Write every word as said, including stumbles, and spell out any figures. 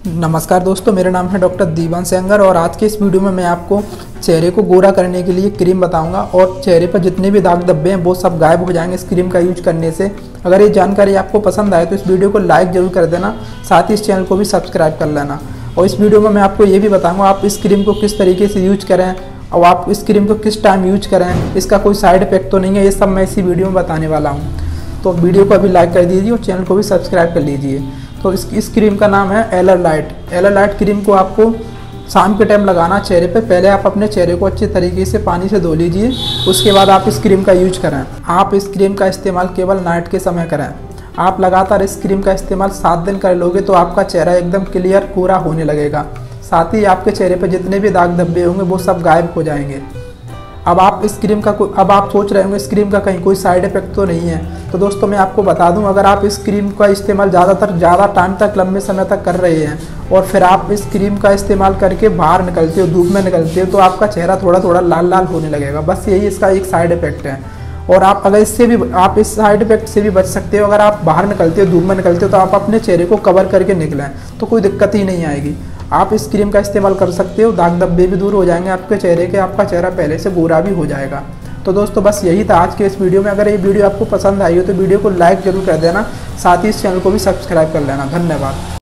नमस्कार दोस्तों, मेरा नाम है डॉक्टर दीवान सेंगर और आज के इस वीडियो में मैं आपको चेहरे को गोरा करने के लिए क्रीम बताऊंगा और चेहरे पर जितने भी दाग धब्बे हैं वो सब गायब हो जाएंगे इस क्रीम का यूज करने से। अगर ये जानकारी आपको पसंद आए तो इस वीडियो को लाइक जरूर कर देना, साथ ही इस चैनल को भी सब्सक्राइब कर लेना। और इस वीडियो में मैं आपको ये भी बताऊँगा आप इस क्रीम को किस तरीके से यूज करें और आप इस क्रीम को किस टाइम यूज करें, इसका कोई साइड इफेक्ट तो नहीं है, ये सब मैं इसी वीडियो में बताने वाला हूँ। तो वीडियो को अभी लाइक कर दीजिए और चैनल को भी सब्सक्राइब कर लीजिए। तो इस इस क्रीम का नाम है एलरलाइट। एलरलाइट क्रीम को आपको शाम के टाइम लगाना चेहरे पे। पहले आप अपने चेहरे को अच्छे तरीके से पानी से धो लीजिए, उसके बाद आप इस क्रीम का यूज करें। आप इस क्रीम का इस्तेमाल केवल नाइट के समय करें। आप लगातार इस क्रीम का इस्तेमाल सात दिन कर लोगे तो आपका चेहरा एकदम क्लियर पूरा होने लगेगा। साथ ही आपके चेहरे पर जितने भी दाग धब्बे होंगे वो सब गायब हो जाएंगे। अब आप इस क्रीम का कोई अब आप सोच रहे होंगे इस क्रीम का कहीं कोई साइड इफेक्ट तो नहीं है। तो दोस्तों मैं आपको बता दूं, अगर आप इस क्रीम का इस्तेमाल ज़्यादातर ज़्यादा टाइम तक लंबे समय तक कर रहे हैं और फिर आप इस क्रीम का इस्तेमाल करके बाहर निकलते हो, धूप में निकलते हो, तो आपका चेहरा थोड़ा थोड़ा लाल लाल होने लगेगा। बस यही इसका एक साइड इफेक्ट है। और आप अगर इससे भी आप इस साइड इफेक्ट से भी बच सकते हो। अगर आप बाहर निकलते हो, धूप में निकलते हो, तो आप अपने चेहरे को कवर करके निकलें तो कोई दिक्कत ही नहीं आएगी। आप इस क्रीम का इस्तेमाल कर सकते हो, दाग धब्बे भी दूर हो जाएंगे आपके चेहरे के, आपका चेहरा पहले से गोरा भी हो जाएगा। तो दोस्तों बस यही था आज के इस वीडियो में। अगर ये वीडियो आपको पसंद आई हो तो वीडियो को लाइक जरूर कर देना, साथ ही इस चैनल को भी सब्सक्राइब कर लेना। धन्यवाद।